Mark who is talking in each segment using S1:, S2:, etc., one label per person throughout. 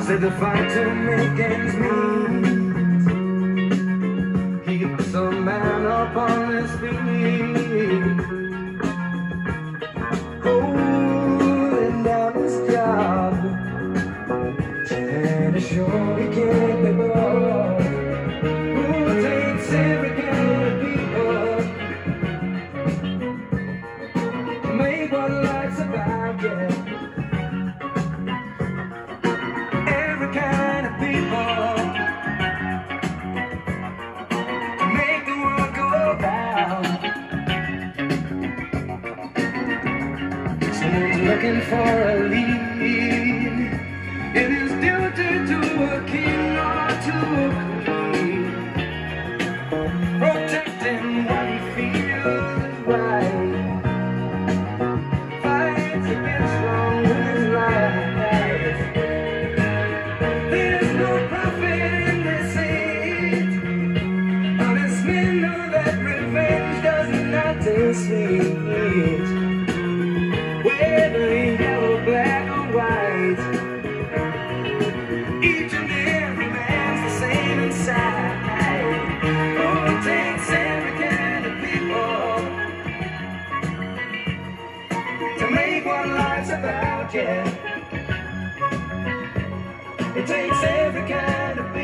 S1: Said the fight to make ends meet keeps a man up on his feet, holding down his job and assure he can't give up. Who takes every kind of people, make what life's about, yeah. Kind of people to make the world go round. Someone's looking for a lead. It is duty to a king or to a queen, protecting what he feels is right, fights against wrong with his life. Sweet, whether yellow, black or white, each and every man's the same inside. Oh, it takes every kind of people to make what life's about, yeah. It takes every kind of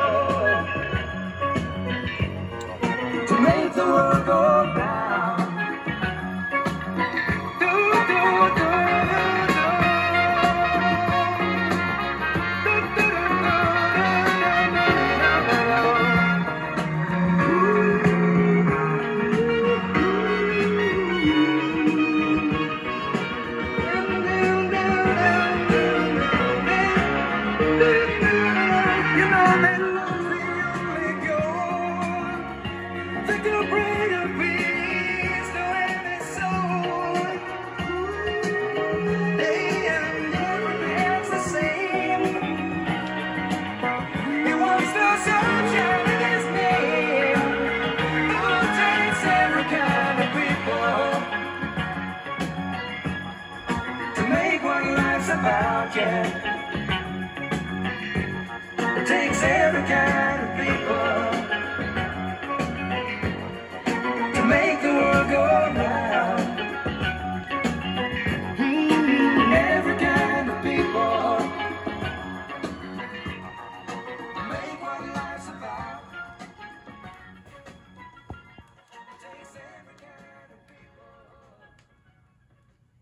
S1: people to make the world go round. About, yeah. It takes every kind